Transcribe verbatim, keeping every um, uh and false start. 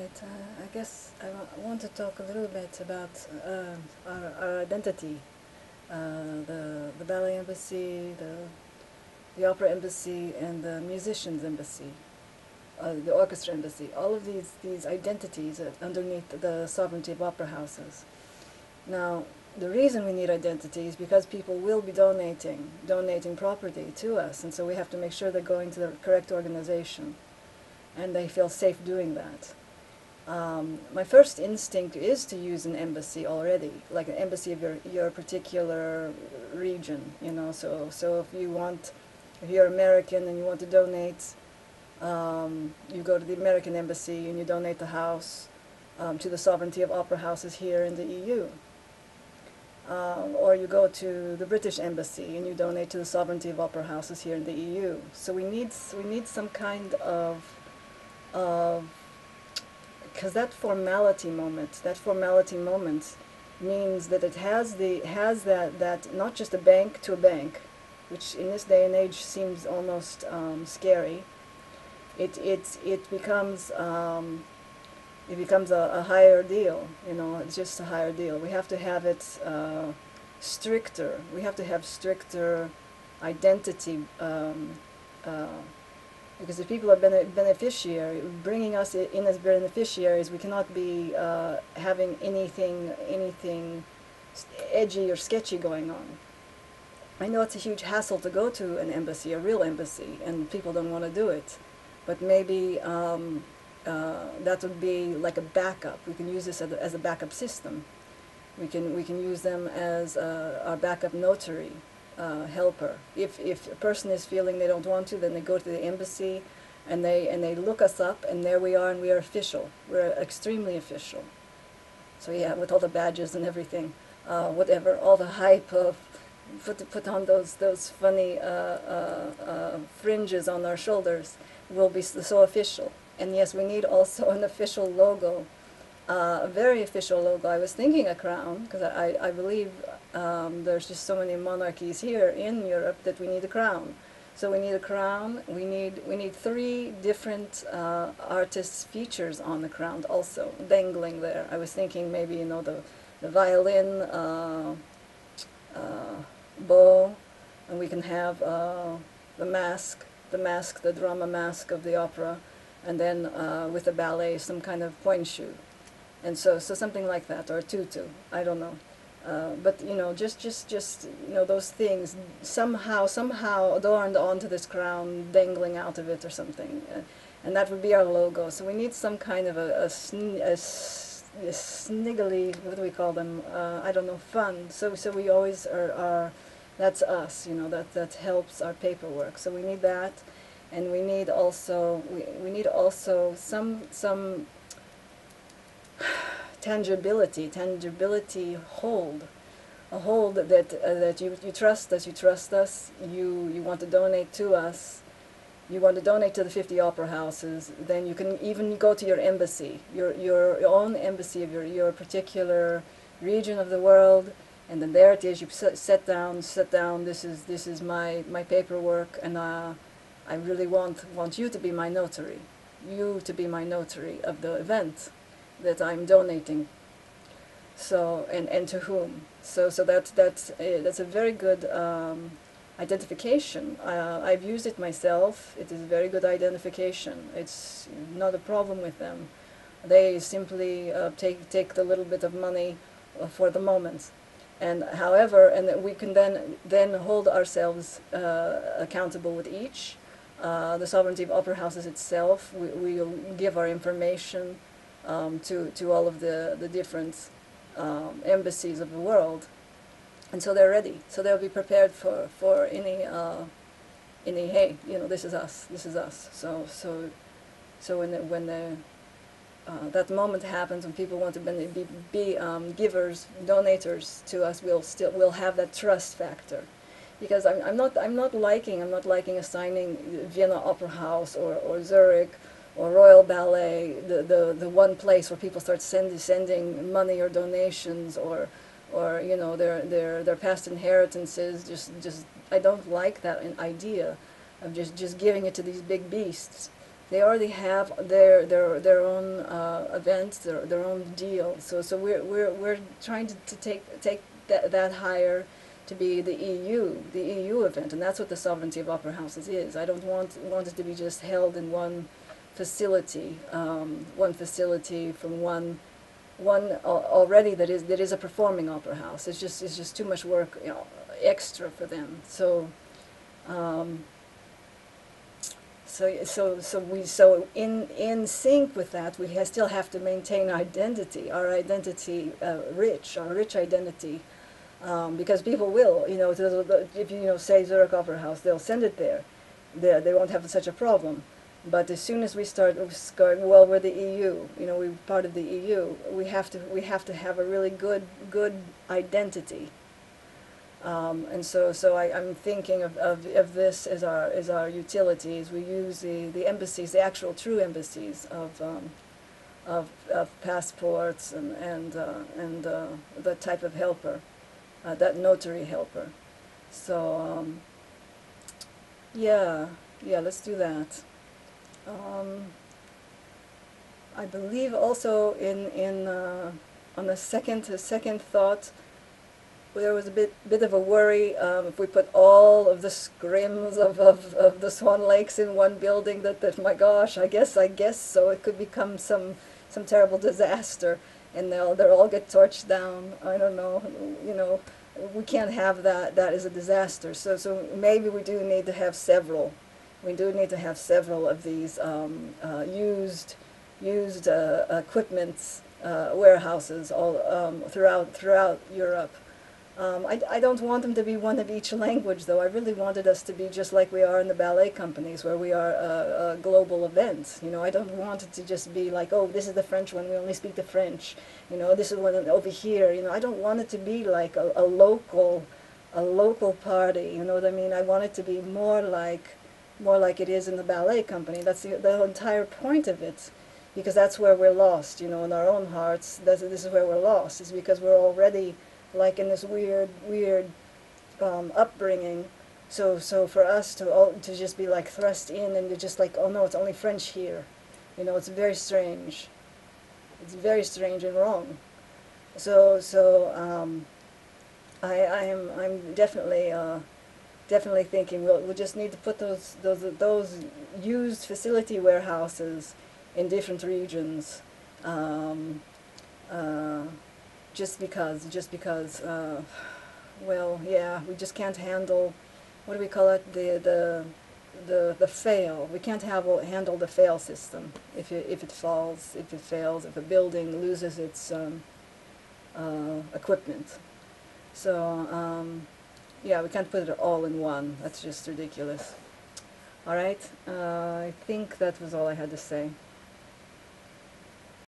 right. Uh, I guess I, wa I want to talk a little bit about uh, our, our identity. Uh, the the ballet embassy, the the opera embassy, and the musicians embassy, uh, the orchestra embassy. All of these these identities are underneath the sovereignty of opera houses. Now, the reason we need identity is because people will be donating donating property to us, and so we have to make sure they're going to the correct organization, and they feel safe doing that. Um, my first instinct is to use an embassy already, like an embassy of your, your particular region, you know, so, so if you want, if you're American and you want to donate, um, you go to the American embassy and you donate the house um, to the sovereignty of opera houses here in the E U. Um, or you go to the British embassy and you donate to the sovereignty of opera houses here in the E U. So we need, we need some kind of, of because that formality moment, that formality moment means that it has the has that that not just a bank to a bank, which in this day and age seems almost um, scary. It it it becomes um, it becomes a, a higher deal. You know, it's just a higher deal. We have to have it uh, stricter. We have to have stricter identity. Um, uh, Because if people are bene beneficiary, bringing us in as beneficiaries, we cannot be uh, having anything, anything edgy or sketchy going on. I know it's a huge hassle to go to an embassy, a real embassy, and people don't want to do it. But maybe um, uh, that would be like a backup. We can use this as a, as a backup system. We can we can use them as uh, our backup notary. Uh, helper. If if a person is feeling they don't want to, then they go to the embassy, and they and they look us up, and there we are, and we are official. We're extremely official. So yeah, with all the badges and everything, uh, whatever, all the hype of put put on those those funny uh, uh, uh, fringes on our shoulders, we'll be so official. And yes, we need also an official logo. Uh, a very official logo. I was thinking a crown, because I, I believe um, there's just so many monarchies here in Europe that we need a crown. So we need a crown. We need we need three different uh, artists' features on the crown also, dangling there. I was thinking maybe, you know, the, the violin uh, uh, bow, and we can have uh, the mask, the mask, the drama mask of the opera, and then uh, with the ballet, some kind of pointe shoe. And so, so something like that, or a tutu, I don't know. Uh, but, you know, just, just, just, you know, those things somehow, somehow adorned onto this crown, dangling out of it or something. Uh, and that would be our logo. So we need some kind of a, a, sn a, s a sniggly, what do we call them? Uh, I don't know, fun. So, so we always are, are, that's us, you know, that, that helps our paperwork. So we need that. And we need also, we, we need also some, some, tangibility, tangibility hold, a hold that uh, that you you trust us, you trust us, you you want to donate to us, you want to donate to the fifty opera houses. Then you can even go to your embassy, your your own embassy of your your particular region of the world, and then there it is. You sit down, sit down. This is this is my my paperwork, and uh, I really want want you to be my notary, you to be my notary of the event that I'm donating. So, and, and to whom. So, so that's, that's, a, that's a very good um, identification. Uh, I've used it myself. It is a very good identification. It's not a problem with them. They simply uh, take, take the little bit of money uh, for the moment. And however, and we can then, then hold ourselves uh, accountable with each. Uh, the sovereignty of opera houses itself, we, we'll give our information Um, to, to all of the, the different um, embassies of the world. And so they're ready. So they'll be prepared for, for any, uh, any, hey, you know, this is us, this is us. So, so, so when, the, when the, uh, that moment happens, when people want to be, be um, givers, donators to us, we'll still, we'll have that trust factor. Because I'm, I'm not, I'm not liking, I'm not liking assigning Vienna Opera House or, or Zurich or Royal Ballet, the, the, the one place where people start send, sending money or donations, or, or you know, their, their, their past inheritances. Just, just, I don't like that idea of just, just giving it to these big beasts they already have their their their own uh, events, their their own deal. So so we're we're we're trying to, to take take that that higher to be the E U, the E U event, and that's what the sovereignty of opera houses is. I don't want want it to be just held in one facility, um, one facility from one one al already that is that is a performing opera house. It's just it's just too much work, you know, extra for them. So. Um, So, so, so we, so in in sync with that, we ha still have to maintain our identity, our identity uh, rich, our rich identity, um, because people will, you know, if you, you know, say Zurich Opera House, they'll send it there. They they won't have such a problem. But as soon as we start, start well, we're the E U, you know, we're part of the E U. We have to we have to have a really good good identity. Um, and so, so I, I'm thinking of, of, of this as our as our utilities. We use the, the embassies, the actual true embassies of um, of, of passports and and uh, and uh, that type of helper, uh, that notary helper. So um, yeah, yeah, let's do that. Um, I believe also in in uh, on the second a second thought. There was a bit bit of a worry um, if we put all of the scrims of, of, of the Swan Lakes in one building that, that my gosh, I guess I guess so it could become some some terrible disaster, and they'll they'll all get torched down. I don't know, you know, we can't have that. That is a disaster. So so maybe we do need to have several. We do need to have several of these um, uh, used used uh, equipment uh, warehouses all um, throughout throughout Europe. Um, I, I don't want them to be one of each language, though. I really wanted us to be just like we are in the ballet companies, where we are a, a global event. You know, I don't want it to just be like, oh, this is the French one, we only speak the French. You know, this is one over here. You know, I don't want it to be like a, a local, a local party. You know what I mean? I want it to be more like, more like it is in the ballet company. That's the, the entire point of it, because that's where we're lost. You know, in our own hearts, that's, this is where we're lost. Is because we're already like in this weird, weird um, upbringing. So, so for us to all, to just be like thrust in and to just like, oh no, it's only French here, you know, it's very strange. It's very strange and wrong. So, so um, I, I am, I'm definitely, uh, definitely thinking we'll, we'll just need to put those, those, those used facility warehouses in different regions. Um, uh, Just because, just because, uh, well, yeah, we just can't handle, what do we call it, the the the the fail. We can't have handle the fail system. If it if it falls, if it fails, if a building loses its um, uh, equipment. So um, yeah, we can't put it all in one. That's just ridiculous. All right, uh, I think that was all I had to say.